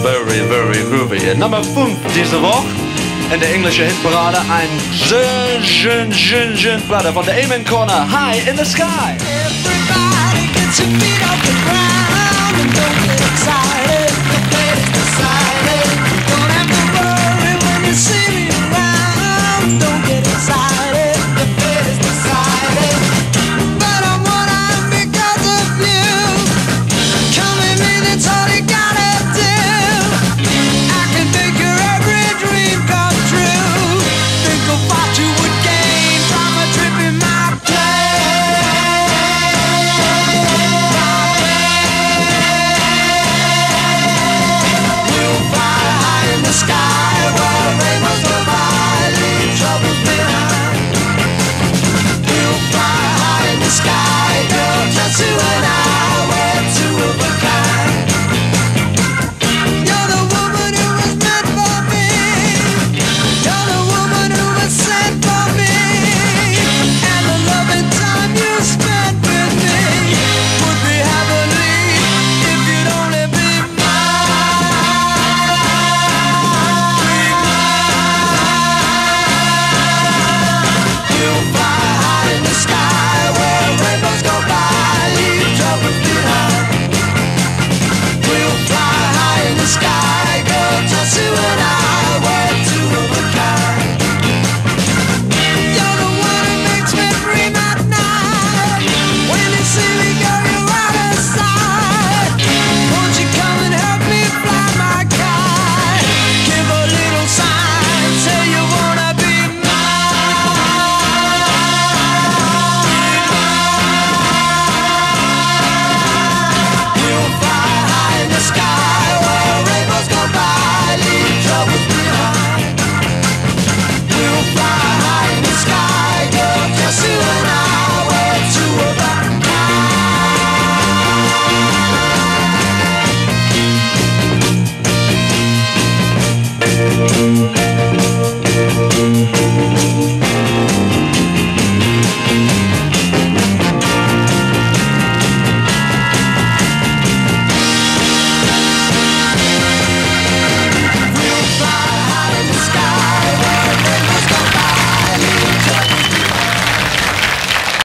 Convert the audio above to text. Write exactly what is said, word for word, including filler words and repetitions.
very, very groovy. Nummer fünf diese Woche in der englischen Hitparade. Ein schön, schön, schön, schön Platte von der Amen Corner. High in the Sky. Everybody gets your feet off the ground.